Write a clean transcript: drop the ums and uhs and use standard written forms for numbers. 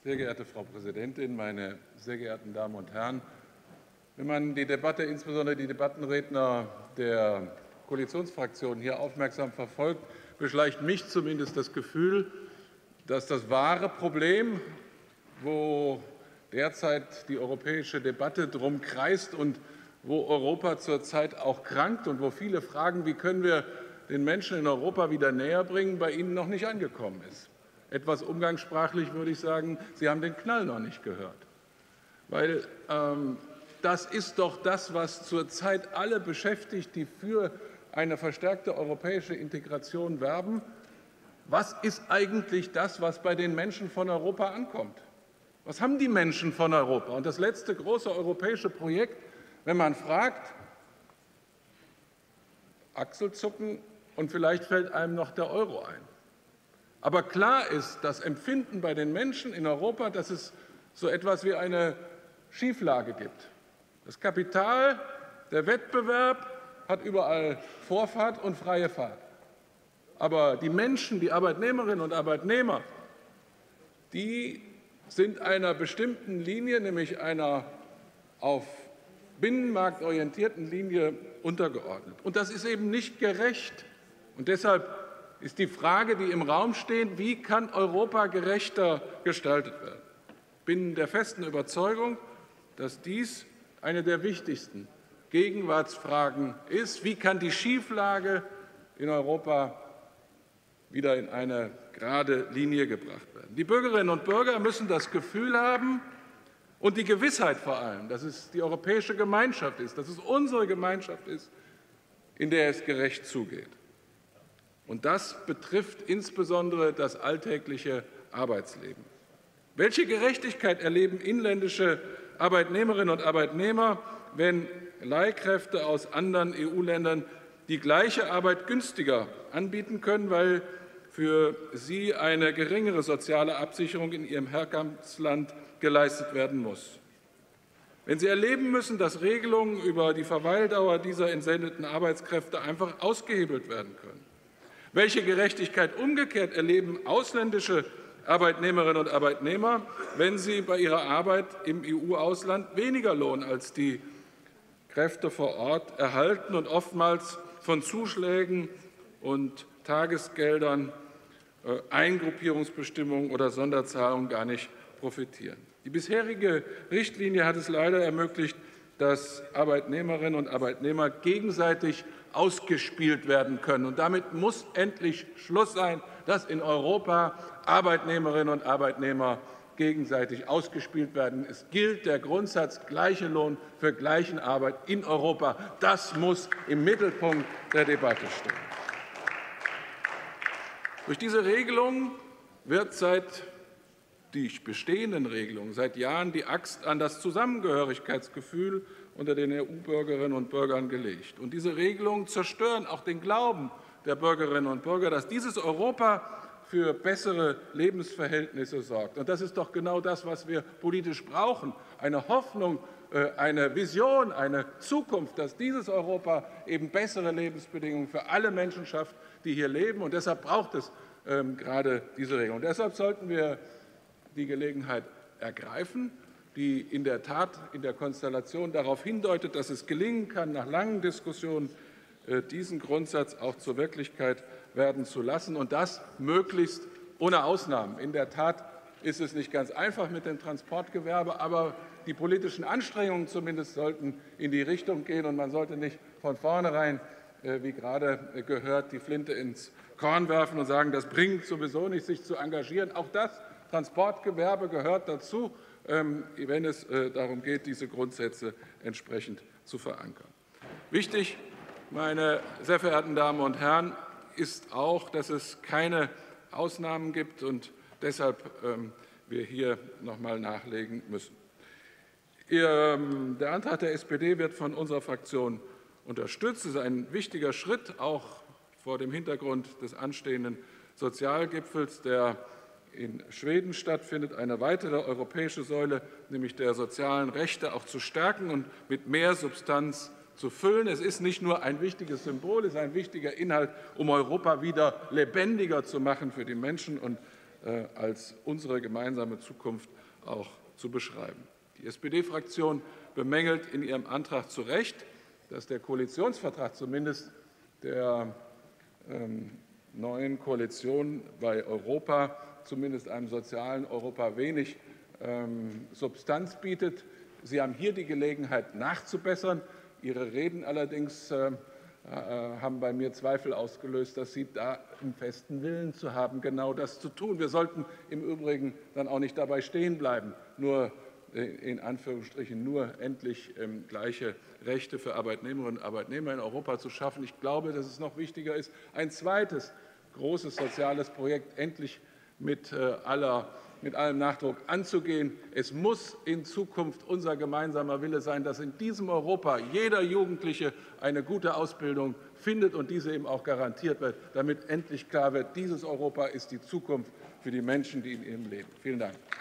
Sehr geehrte Frau Präsidentin, meine sehr geehrten Damen und Herren! Wenn man die Debatte, insbesondere die Debattenredner der Koalitionsfraktionen hier aufmerksam verfolgt, beschleicht mich zumindest das Gefühl, dass das wahre Problem, wo derzeit die europäische Debatte drum kreist und wo Europa zurzeit auch krankt und wo viele fragen, wie können wir den Menschen in Europa wieder näher bringen, bei Ihnen noch nicht angekommen ist. Etwas umgangssprachlich würde ich sagen, Sie haben den Knall noch nicht gehört. Weil das ist doch das, was zurzeit alle beschäftigt, die für eine verstärkte europäische Integration werben. Was ist eigentlich das, was bei den Menschen von Europa ankommt? Was haben die Menschen von Europa? Und das letzte große europäische Projekt, wenn man fragt, Achselzucken und vielleicht fällt einem noch der Euro ein. Aber klar ist, das Empfinden bei den Menschen in Europa, dass es so etwas wie eine Schieflage gibt. Das Kapital, der Wettbewerb hat überall Vorfahrt und freie Fahrt. Aber die Menschen, die Arbeitnehmerinnen und Arbeitnehmer, die sind einer bestimmten Linie, nämlich einer auf Binnenmarkt orientierten Linie, untergeordnet. Und das ist eben nicht gerecht. Und deshalb ist die Frage, die im Raum steht, wie kann Europa gerechter gestaltet werden? Ich bin der festen Überzeugung, dass dies eine der wichtigsten Gegenwartsfragen ist. Wie kann die Schieflage in Europa wieder in eine gerade Linie gebracht werden? Die Bürgerinnen und Bürger müssen das Gefühl haben und die Gewissheit vor allem, dass es die europäische Gemeinschaft ist, dass es unsere Gemeinschaft ist, in der es gerecht zugeht. Und das betrifft insbesondere das alltägliche Arbeitsleben. Welche Gerechtigkeit erleben inländische Arbeitnehmerinnen und Arbeitnehmer, wenn Leihkräfte aus anderen EU-Ländern die gleiche Arbeit günstiger anbieten können, weil für sie eine geringere soziale Absicherung in ihrem Herkunftsland geleistet werden muss? Wenn sie erleben müssen, dass Regelungen über die Verweildauer dieser entsendeten Arbeitskräfte einfach ausgehebelt werden können? Welche Gerechtigkeit umgekehrt erleben ausländische Arbeitnehmerinnen und Arbeitnehmer, wenn sie bei ihrer Arbeit im EU-Ausland weniger Lohn als die Kräfte vor Ort erhalten und oftmals von Zuschlägen und Tagesgeldern, Eingruppierungsbestimmungen oder Sonderzahlungen gar nicht profitieren? Die bisherige Richtlinie hat es leider ermöglicht, dass Arbeitnehmerinnen und Arbeitnehmer gegenseitig ausgespielt werden können. Und damit muss endlich Schluss sein, dass in Europa Arbeitnehmerinnen und Arbeitnehmer gegenseitig ausgespielt werden. Es gilt der Grundsatz gleicher Lohn für gleiche Arbeit in Europa. Das muss im Mittelpunkt der Debatte stehen. Durch diese Regelung wird die bestehenden Regelungen seit Jahren die Axt an das Zusammengehörigkeitsgefühl unter den EU-Bürgerinnen und Bürgern gelegt. Und diese Regelungen zerstören auch den Glauben der Bürgerinnen und Bürger, dass dieses Europa für bessere Lebensverhältnisse sorgt. Und das ist doch genau das, was wir politisch brauchen. Eine Hoffnung, eine Vision, eine Zukunft, dass dieses Europa eben bessere Lebensbedingungen für alle Menschen schafft, die hier leben. Und deshalb braucht es gerade diese Regelung. Und deshalb sollten wir die Gelegenheit ergreifen, die in der Tat in der Konstellation darauf hindeutet, dass es gelingen kann, nach langen Diskussionen diesen Grundsatz auch zur Wirklichkeit werden zu lassen, und das möglichst ohne Ausnahmen. In der Tat ist es nicht ganz einfach mit dem Transportgewerbe, aber die politischen Anstrengungen zumindest sollten in die Richtung gehen, und man sollte nicht von vornherein, wie gerade gehört, die Flinte ins Korn werfen und sagen, das bringt sowieso nicht, sich zu engagieren. Auch das Transportgewerbe gehört dazu, wenn es darum geht, diese Grundsätze entsprechend zu verankern. Wichtig, meine sehr verehrten Damen und Herren, ist auch, dass es keine Ausnahmen gibt und deshalb wir hier noch einmal nachlegen müssen. Der Antrag der SPD wird von unserer Fraktion unterstützt. Es ist ein wichtiger Schritt, auch vor dem Hintergrund des anstehenden Sozialgipfels, der in Schweden stattfindet, eine weitere europäische Säule, nämlich der sozialen Rechte, auch zu stärken und mit mehr Substanz zu füllen. Es ist nicht nur ein wichtiges Symbol, es ist ein wichtiger Inhalt, um Europa wieder lebendiger zu machen für die Menschen und als unsere gemeinsame Zukunft auch zu beschreiben. Die SPD-Fraktion bemängelt in ihrem Antrag zu Recht, dass der Koalitionsvertrag zumindest der neuen Koalition bei Europa, zumindest einem sozialen Europa, wenig Substanz bietet. Sie haben hier die Gelegenheit, nachzubessern. Ihre Reden allerdings haben bei mir Zweifel ausgelöst, dass Sie da einen festen Willen zu haben, genau das zu tun. Wir sollten im Übrigen dann auch nicht dabei stehen bleiben, nur in Anführungsstrichen nur endlich gleiche Rechte für Arbeitnehmerinnen und Arbeitnehmer in Europa zu schaffen. Ich glaube, dass es noch wichtiger ist, ein zweites großes soziales Projekt endlich mit allem Nachdruck anzugehen. Es muss in Zukunft unser gemeinsamer Wille sein, dass in diesem Europa jeder Jugendliche eine gute Ausbildung findet und diese eben auch garantiert wird, damit endlich klar wird, dieses Europa ist die Zukunft für die Menschen, die in ihm leben. Vielen Dank.